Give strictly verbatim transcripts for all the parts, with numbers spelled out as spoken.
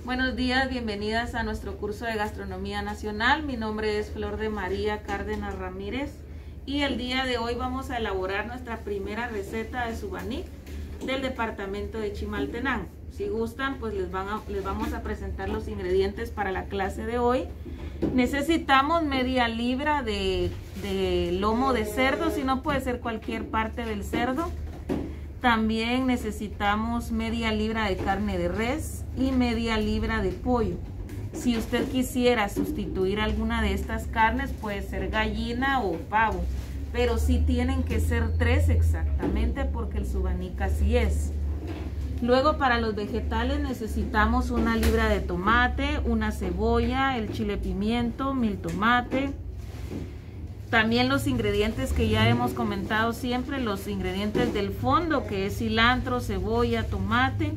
Buenos días, bienvenidas a nuestro curso de Gastronomía Nacional. Mi nombre es Flor de María Cárdenas Ramírez y el día de hoy vamos a elaborar nuestra primera receta de subanic del departamento de Chimaltenango. Si gustan, pues les, van a, les vamos a presentar los ingredientes para la clase de hoy. Necesitamos media libra de, de lomo de cerdo, si no puede ser cualquier parte del cerdo. También necesitamos media libra de carne de res y media libra de pollo. Si usted quisiera sustituir alguna de estas carnes, puede ser gallina o pavo, pero sí tienen que ser tres exactamente porque el subanic así es. Luego, para los vegetales necesitamos una libra de tomate, una cebolla, el chile pimiento, mil tomate. También los ingredientes que ya hemos comentado siempre, los ingredientes del fondo, que es cilantro, cebolla, tomate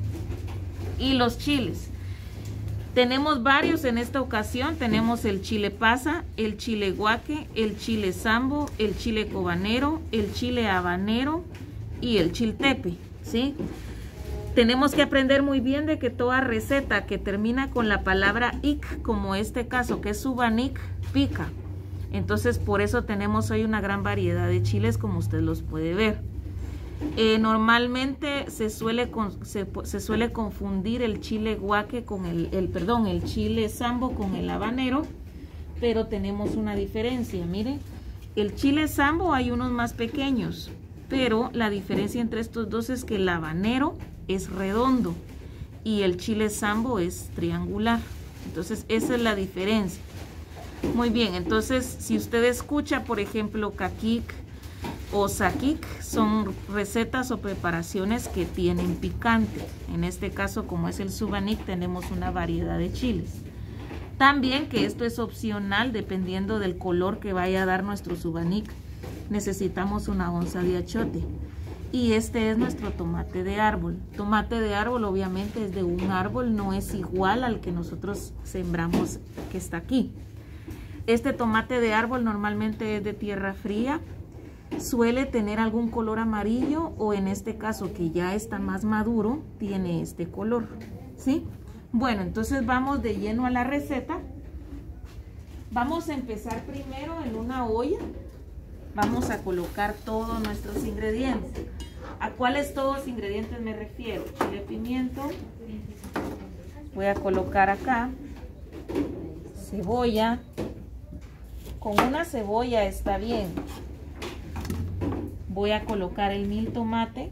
y los chiles. Tenemos varios en esta ocasión. Tenemos el chile pasa, el chile guaque, el chile sambo, el chile cobanero, el chile habanero y el chiltepe, ¿sí? Tenemos que aprender muy bien de que toda receta que termina con la palabra ic, como este caso que es subanic, pica. Entonces por eso tenemos hoy una gran variedad de chiles, como usted los puede ver. Eh, normalmente se suele, con, se, se suele confundir el chile guaque con el, el, perdón, el chile sambo con el habanero, pero tenemos una diferencia. Mire, el chile sambo hay unos más pequeños, pero la diferencia entre estos dos es que el habanero es redondo y el chile sambo es triangular. Entonces esa es la diferencia. Muy bien, entonces si usted escucha, por ejemplo, caquic o saquic, son recetas o preparaciones que tienen picante. En este caso, como es el subanic, tenemos una variedad de chiles. También que esto es opcional dependiendo del color que vaya a dar nuestro subanic. Necesitamos una onza de achiote. Y este es nuestro tomate de árbol. Tomate de árbol obviamente es de un árbol, no es igual al que nosotros sembramos que está aquí. Este tomate de árbol normalmente es de tierra fría, suele tener algún color amarillo o en este caso que ya está más maduro, tiene este color, ¿sí? Bueno, entonces vamos de lleno a la receta. Vamos a empezar primero en una olla. Vamos a colocar todos nuestros ingredientes. ¿A cuáles todos los ingredientes me refiero? Chile pimiento. Voy a colocar acá cebolla. Con una cebolla está bien. Voy a colocar el mil tomate.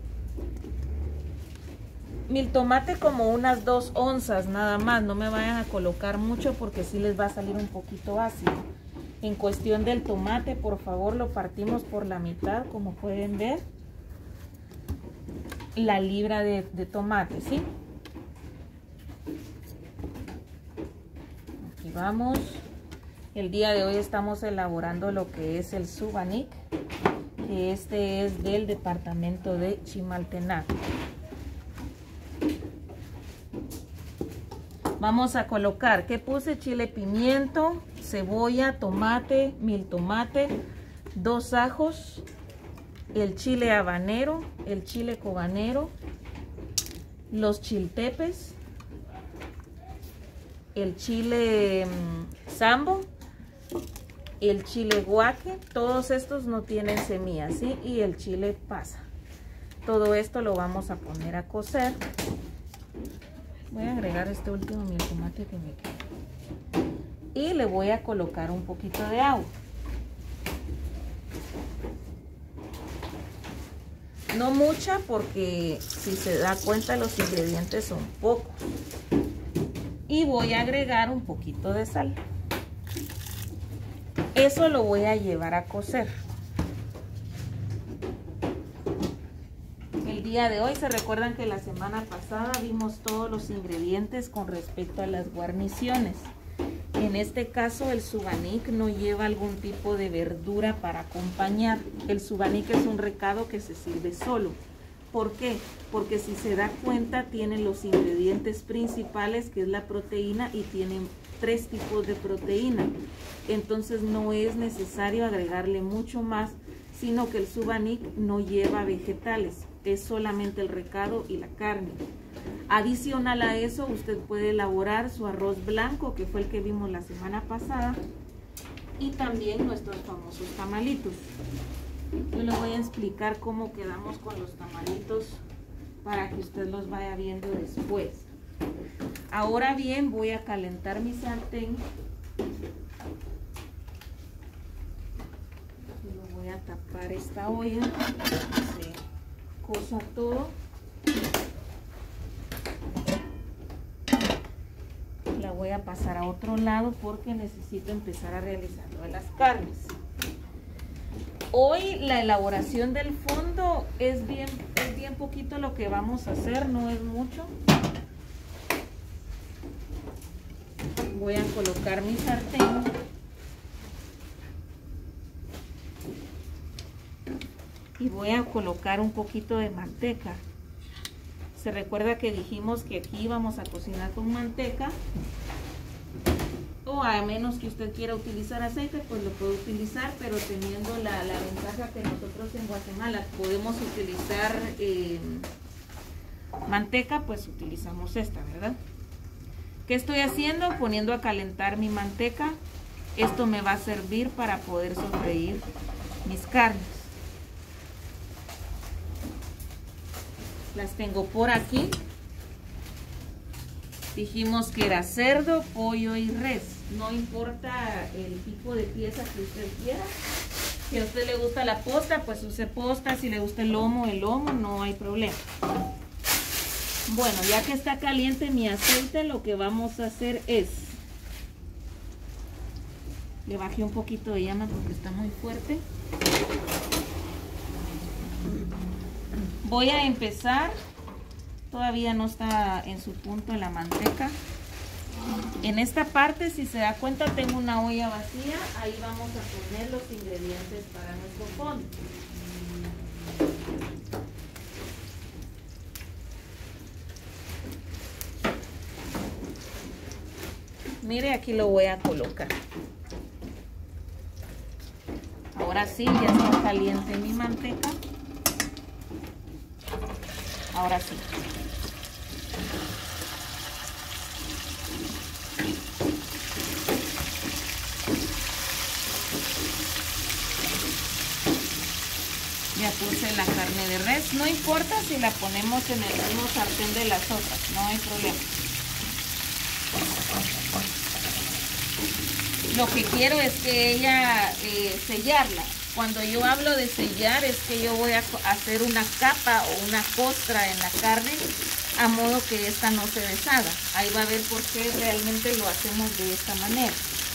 Mil tomate como unas dos onzas nada más. No me vayan a colocar mucho porque sí les va a salir un poquito ácido. En cuestión del tomate, por favor, lo partimos por la mitad, como pueden ver. La libra de, de tomate, ¿sí? Aquí vamos. El día de hoy estamos elaborando lo que es el subanic, que este es del departamento de Chimaltenango. Vamos a colocar, ¿qué puse? Chile pimiento, cebolla, tomate, mil tomate, dos ajos, el chile habanero, el chile cobanero, los chiltepes, el chile mmm, sambo, el chile guaque. Todos estos no tienen semillas, ¿sí? Y el chile pasa. Todo esto lo vamos a poner a cocer. Voy a agregar este último mil tomate que me queda. Y le voy a colocar un poquito de agua. No mucha porque si se da cuenta los ingredientes son pocos. Y voy a agregar un poquito de sal. Eso lo voy a llevar a cocer. El día de hoy, se recuerdan que la semana pasada vimos todos los ingredientes con respecto a las guarniciones. En este caso el subanic no lleva algún tipo de verdura para acompañar. El subanic es un recado que se sirve solo. ¿Por qué? Porque si se da cuenta tiene los ingredientes principales, que es la proteína, y tienen tres tipos de proteína. Entonces no es necesario agregarle mucho más, sino que el subanic no lleva vegetales, es solamente el recado y la carne. Adicional a eso, usted puede elaborar su arroz blanco, que fue el que vimos la semana pasada, y también nuestros famosos tamalitos. Yo le voy a explicar cómo quedamos con los tamalitos para que usted los vaya viendo después. Ahora bien, voy a calentar mi sartén. Lo voy a tapar esta olla, se cosa todo. La voy a pasar a otro lado porque necesito empezar a realizar lo de las carnes. Hoy la elaboración del fondo es bien, es bien poquito lo que vamos a hacer, no es mucho. Voy a colocar mi sartén. Y voy a colocar un poquito de manteca. Se recuerda que dijimos que aquí vamos a cocinar con manteca. O a menos que usted quiera utilizar aceite, pues lo puede utilizar, pero teniendo la, la ventaja que nosotros en Guatemala podemos utilizar eh, manteca, pues utilizamos esta, ¿verdad? ¿Qué estoy haciendo? Poniendo a calentar mi manteca. Esto me va a servir para poder sofreír mis carnes. Las tengo por aquí. Dijimos que era cerdo, pollo y res. No importa el tipo de pieza que usted quiera. Si a usted le gusta la posta, pues use posta. Si le gusta el lomo, el lomo, no hay problema. Bueno, ya que está caliente mi aceite, lo que vamos a hacer es... Le bajé un poquito de llama porque está muy fuerte. Voy a empezar, todavía no está en su punto la manteca. En esta parte, si se da cuenta, tengo una olla vacía. Ahí vamos a poner los ingredientes para nuestro fondo. Mire, aquí lo voy a colocar. Ahora sí, ya está caliente mi manteca. Ahora sí. Ya puse la carne de res. No importa si la ponemos en el mismo sartén de las otras, no hay problema. Lo que quiero es que ella eh, sellarla. Cuando yo hablo de sellar es que yo voy a hacer una capa o una costra en la carne a modo que esta no se deshaga. Ahí va a ver por qué realmente lo hacemos de esta manera.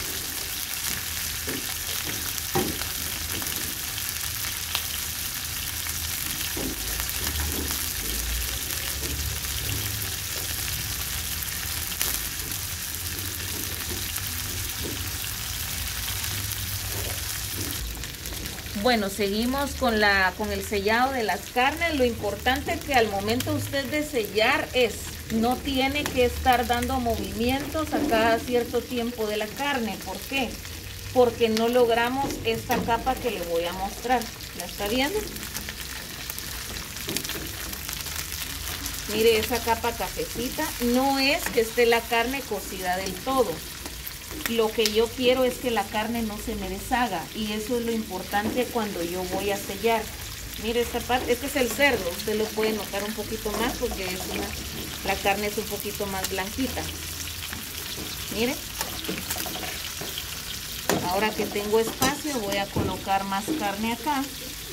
Bueno, seguimos con, la, con el sellado de las carnes. Lo importante que al momento usted de sellar es, no tiene que estar dando movimientos a cada cierto tiempo de la carne. ¿Por qué? Porque no logramos esta capa que le voy a mostrar. ¿La está viendo? Mire esa capa cafecita. No es que esté la carne cocida del todo. Lo que yo quiero es que la carne no se me deshaga, y eso es lo importante cuando yo voy a sellar. Mire esta parte, este es el cerdo, usted lo puede notar un poquito más porque es una, la carne es un poquito más blanquita. Mire. Ahora que tengo espacio voy a colocar más carne acá.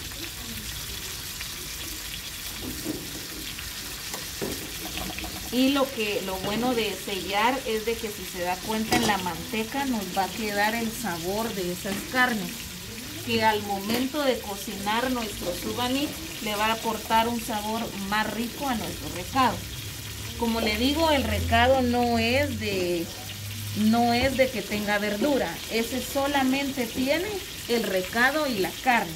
Y lo que lo bueno de sellar es de que si se da cuenta en la manteca nos va a quedar el sabor de esas carnes, que al momento de cocinar nuestro subaní le va a aportar un sabor más rico a nuestro recado. Como le digo, el recado no es de no es de que tenga verdura, ese solamente tiene el recado y la carne.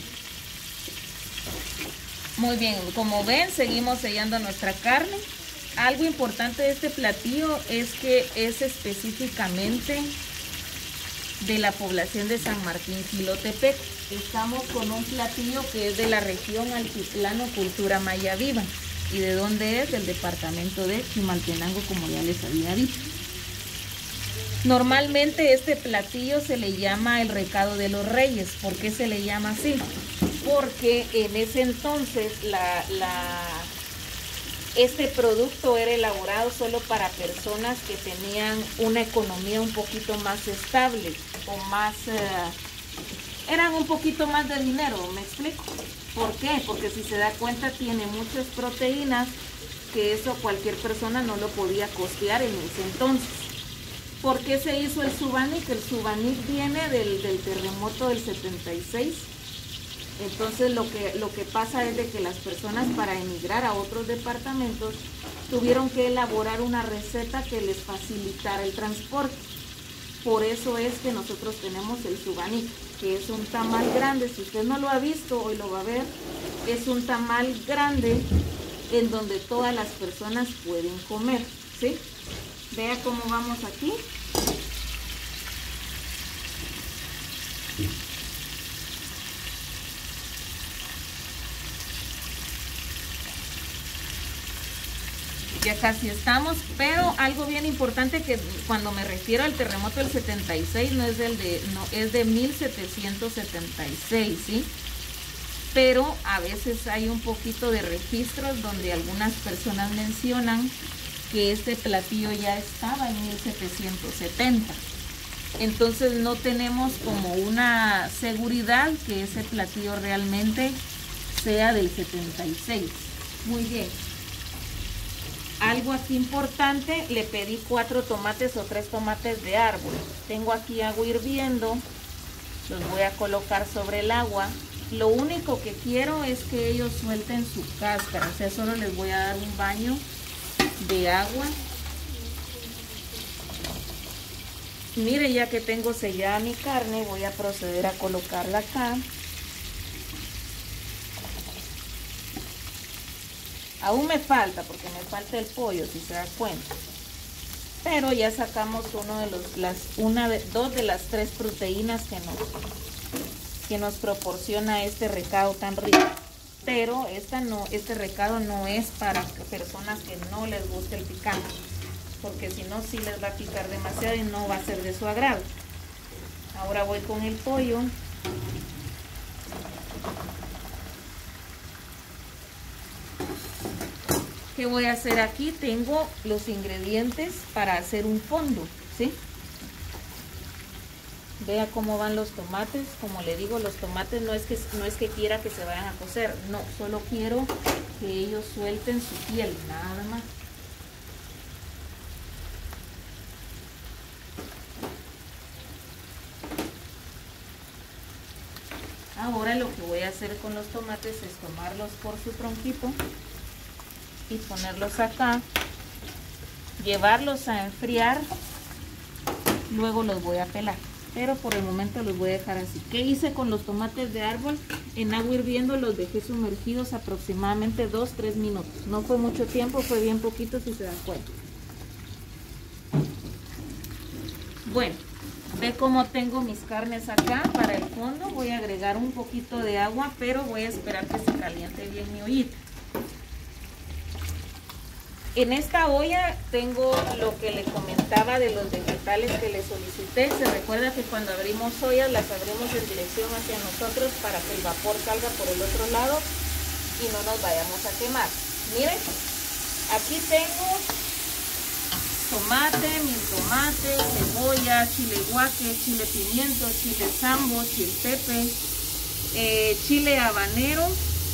Muy bien, como ven, seguimos sellando nuestra carne. Algo importante de este platillo es que es específicamente de la población de San Martín Jilotepec. Estamos con un platillo que es de la región Altiplano Cultura Maya Viva. ¿Y de dónde es? Del departamento de Chimaltenango, como ya les había dicho. Normalmente este platillo se le llama el recado de los reyes. ¿Por qué se le llama así? Porque en ese entonces la, la, este producto era elaborado solo para personas que tenían una economía un poquito más estable o más... Eh, eran un poquito más de dinero, ¿me explico? ¿Por qué? Porque si se da cuenta tiene muchas proteínas que eso cualquier persona no lo podía costear en ese entonces. ¿Por qué se hizo el Subanic? El Subanic viene del, del terremoto del setenta y seis. Entonces lo que, lo que pasa es de que las personas para emigrar a otros departamentos tuvieron que elaborar una receta que les facilitara el transporte. Por eso es que nosotros tenemos el Subanic, que es un tamal grande. Si usted no lo ha visto, hoy lo va a ver. Es un tamal grande en donde todas las personas pueden comer, ¿sí? Vea cómo vamos aquí. Ya casi estamos, pero algo bien importante que cuando me refiero al terremoto del setenta y seis no es del de no es de mil setecientos setenta y seis, ¿sí? Pero a veces hay un poquito de registros donde algunas personas mencionan que este platillo ya estaba en mil setecientos setenta. Entonces no tenemos como una seguridad que ese platillo realmente sea del setenta y seis. Muy bien. Algo aquí importante, le pedí cuatro tomates o tres tomates de árbol. Tengo aquí agua hirviendo, los voy a colocar sobre el agua. Lo único que quiero es que ellos suelten su cáscara, o sea, solo les voy a dar un baño de agua. Mire, ya que tengo sellada mi carne, voy a proceder a colocarla acá. Aún me falta, porque me falta el pollo, si se da cuenta. Pero ya sacamos uno de los, las, una de, dos de las tres proteínas que nos, que nos proporciona este recado tan rico. Pero esta no, este recado no es para personas que no les guste el picante, porque si no, sí les va a picar demasiado y no va a ser de su agrado. Ahora voy con el pollo. ¿Qué voy a hacer aquí? Tengo los ingredientes para hacer un fondo, ¿sí? Vea cómo van los tomates. Como le digo, los tomates no es que, no es que quiera que se vayan a cocer, no, solo quiero que ellos suelten su piel, nada más. Ahora lo que voy a hacer con los tomates es tomarlos por su tronquito y ponerlos acá, llevarlos a enfriar, luego los voy a pelar, pero por el momento los voy a dejar así. ¿Qué hice con los tomates de árbol? En agua hirviendo los dejé sumergidos aproximadamente dos a tres minutos. No fue mucho tiempo, fue bien poquito, si se dan cuenta. Bueno, ve cómo tengo mis carnes acá. Para el fondo voy a agregar un poquito de agua, pero voy a esperar que se caliente bien mi ollita. En esta olla tengo lo que le comentaba de los vegetales que le solicité. Se recuerda que cuando abrimos ollas las abrimos en dirección hacia nosotros para que el vapor salga por el otro lado y no nos vayamos a quemar. Miren, aquí tengo tomate, mil tomate, cebolla, chile guaque, chile pimiento, chile sambo, chile pepe, eh, chile habanero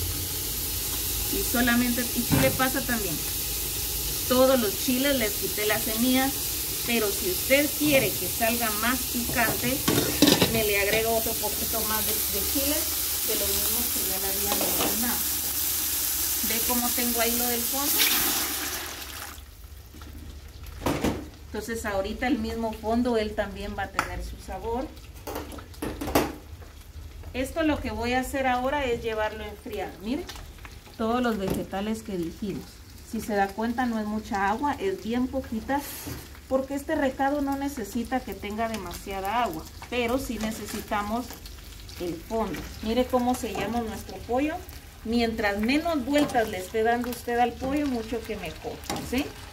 y solamente y chile pasa también. Todos los chiles les quité las semillas, pero si usted quiere que salga más picante, me le agrego otro poquito más de, de chiles, que los mismos que ya le había mencionado. ¿Ve cómo tengo ahí lo del fondo? Entonces ahorita el mismo fondo, él también va a tener su sabor. Esto lo que voy a hacer ahora es llevarlo a enfriar. Miren, todos los vegetales que dijimos. Si se da cuenta, no es mucha agua, es bien poquita, porque este recado no necesita que tenga demasiada agua, pero sí necesitamos el fondo. Mire cómo sellamos nuestro pollo. Mientras menos vueltas le esté dando usted al pollo, mucho que mejor, ¿sí?